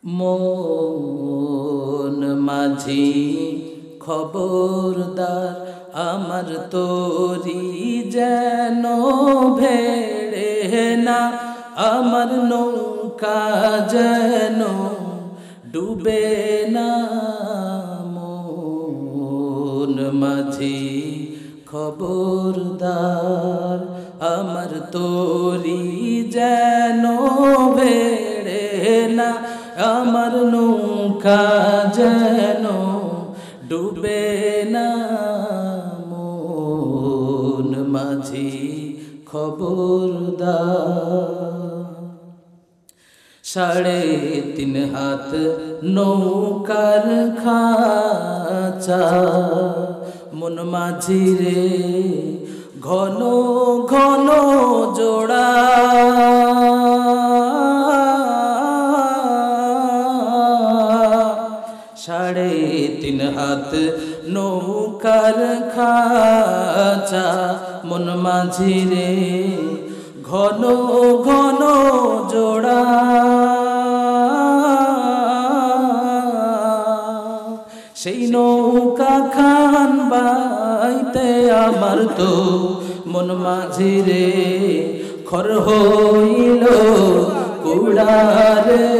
মন মাঝি খবরদার, আমার তোরি যেন ভেড়ে না, আমার নৌকা যেন ডুবে না। মন মাঝি খবরদার, আমার তোরি যেন ভেড়ে না, আমার নৌকা যেন ডুবে না। মন মাঝি খবরদার। 3.5 হাত নৌকার খাঁচা, মন মাঝি রে ঘন ঘন জোড়া। 3.5 হাত নৌকার খাঁচা, মন মাঝি রে ঘন ঘন জোড়া। সেই নৌকা খান বাইতে আমার তো মন মাঝি রে খর হইল কুড়ারে।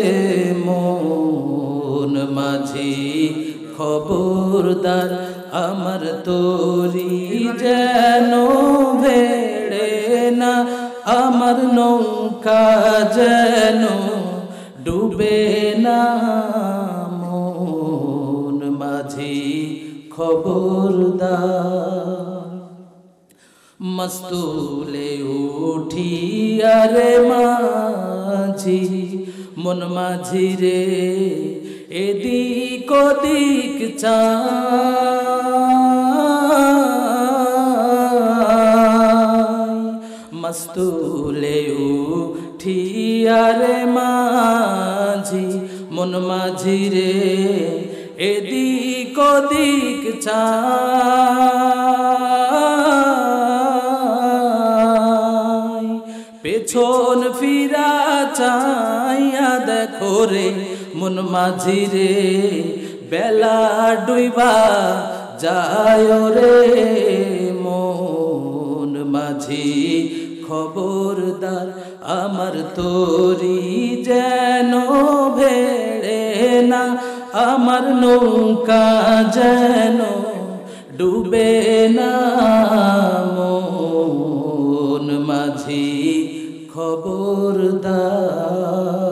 মন মাঝি খবরদার, আমার তোরি যেন ভেড়ে না, আমার নৌকা যেন ডুবে না। মন মাঝি খবরদার। মস্তুলে উঠিয়া রে মাঝি, মন মাঝি রে এদিক ওদিক চাই। মস্তুলে উঠিয়া রে মাঝি, মন মাঝি রে এদিক ওদিক চাই। পেছন ফিরা চাইয়া দেখো রে মন মাঝি রে, বেলা ডুইবা যায় রে। মন মাঝি খবরদার, আমার তোরি যেন ভেড়ে না, আমার নৌকা যেন ডুবে না। মন মাঝি খবরদার।